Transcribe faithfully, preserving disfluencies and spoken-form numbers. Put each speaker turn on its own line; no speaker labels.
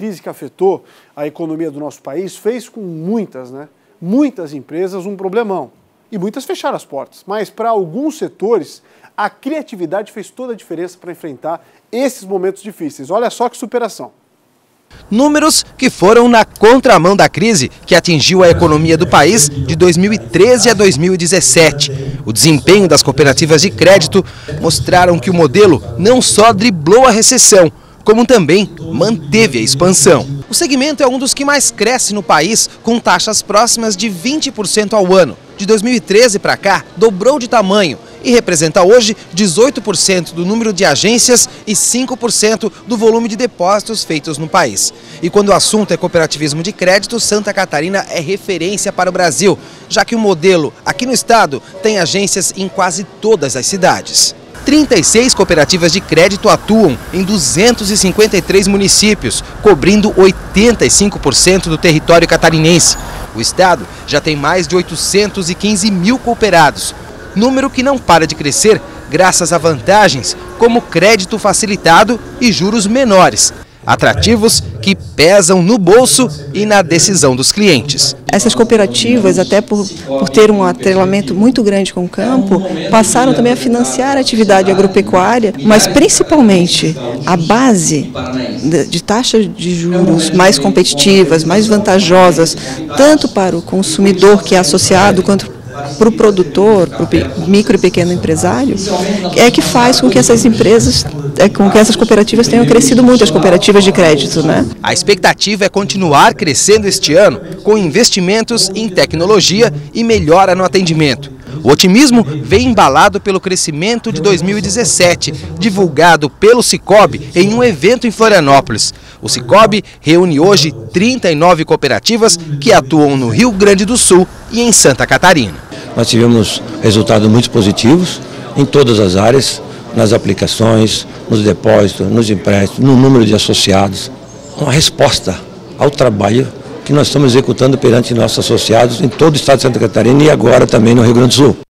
crise que afetou a economia do nosso país fez com muitas, né, muitas empresas um problemão. E muitas fecharam as portas. Mas para alguns setores, a criatividade fez toda a diferença para enfrentar esses momentos difíceis. Olha só que superação.
Números que foram na contramão da crise que atingiu a economia do país de dois mil e treze a dois mil e dezessete. O desempenho das cooperativas de crédito mostraram que o modelo não só driblou a recessão, como também manteve a expansão. O segmento é um dos que mais cresce no país, com taxas próximas de vinte por cento ao ano. De dois mil e treze para cá, dobrou de tamanho e representa hoje dezoito por cento do número de agências e cinco por cento do volume de depósitos feitos no país. E quando o assunto é cooperativismo de crédito, Santa Catarina é referência para o Brasil, já que o modelo aqui no estado tem agências em quase todas as cidades. trinta e seis cooperativas de crédito atuam em duzentos e cinquenta e três municípios, cobrindo oitenta e cinco por cento do território catarinense. O estado já tem mais de oitocentos e quinze mil cooperados, número que não para de crescer graças a vantagens como crédito facilitado e juros menores, atrativos que pesam no bolso e na decisão dos clientes.
Essas cooperativas, até por, por ter um atrelamento muito grande com o campo, passaram também a financiar a atividade agropecuária, mas principalmente a base de, de taxas de juros mais competitivas, mais vantajosas, tanto para o consumidor que é associado, quanto para o produtor, para o micro e pequeno empresário, é que faz com que essas empresas, é, com que essas cooperativas tenham crescido muito, as cooperativas de crédito, né?
A expectativa é continuar crescendo este ano com investimentos em tecnologia e melhora no atendimento. O otimismo vem embalado pelo crescimento de dois mil e dezessete, divulgado pelo Sicob em um evento em Florianópolis. O Sicob reúne hoje trinta e nove cooperativas que atuam no Rio Grande do Sul e em Santa Catarina.
Nós tivemos resultados muito positivos em todas as áreas, nas aplicações, nos depósitos, nos empréstimos, no número de associados. Uma resposta ao trabalho que nós estamos executando perante nossos associados em todo o estado de Santa Catarina e agora também no Rio Grande do Sul.